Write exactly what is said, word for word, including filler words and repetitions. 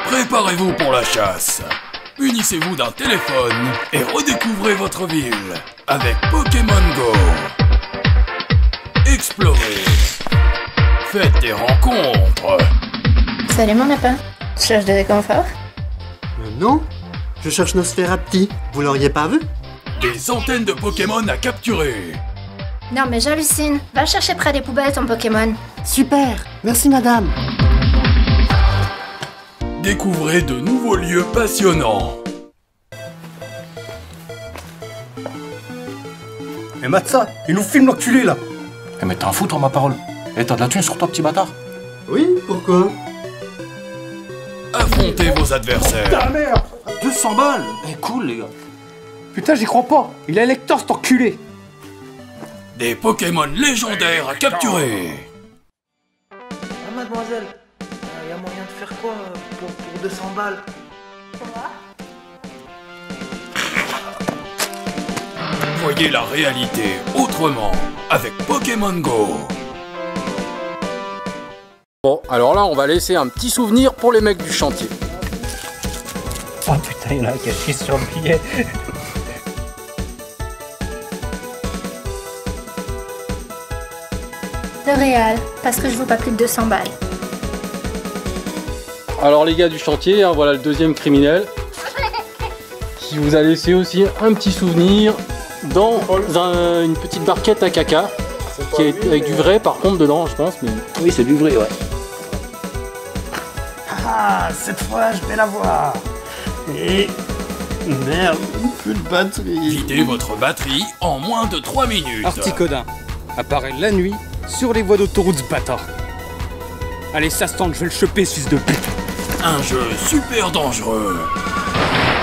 Préparez-vous pour la chasse. Unissez-vous d'un téléphone et redécouvrez votre ville avec Pokémon Go. Explorez. Faites des rencontres. Salut mon lapin. Tu cherches de réconfort? Euh, non, je cherche Nosferapti. Vous l'auriez pas vu? Des centaines de Pokémon à capturer. Non mais j'hallucine. Va chercher près des poubelles ton Pokémon. Super, merci madame. Découvrez de nouveaux lieux passionnants. Eh Matza, il nous filme l'enculé là. Eh mais t'es un fou toi ma parole. Eh t'as de la thune sur toi petit bâtard. Oui, pourquoi? Affrontez vos adversaires. Ta merde, deux cents balles. Eh cool les gars. Putain j'y crois pas, il a Elector cet enculé. Des Pokémon légendaires à capturer. Ah, mademoiselle, il y a moyen de faire quoi euh, pour, pour deux cents balles? Voyez la réalité autrement avec Pokémon Go. Bon, alors là, on va laisser un petit souvenir pour les mecs du chantier. Oh putain, il y en a un caché sur le billet. L'Oréal, parce que je vaux pas plus de deux cents balles. Alors les gars du chantier, hein, voilà le deuxième criminel qui vous a laissé aussi un petit souvenir dans un- une petite barquette à caca qui est avec du vrai par contre dedans je pense. Mais... Oui, c'est du vrai, ouais. Ah, cette fois je vais la voir. Et... Merde, plus de batterie. Videz votre batterie en moins de trois minutes. Articodin apparaît la nuit sur les voies d'autoroute ce bâtard. Allez, ça se tente, je vais le choper, fils de pute. Un jeu super dangereux.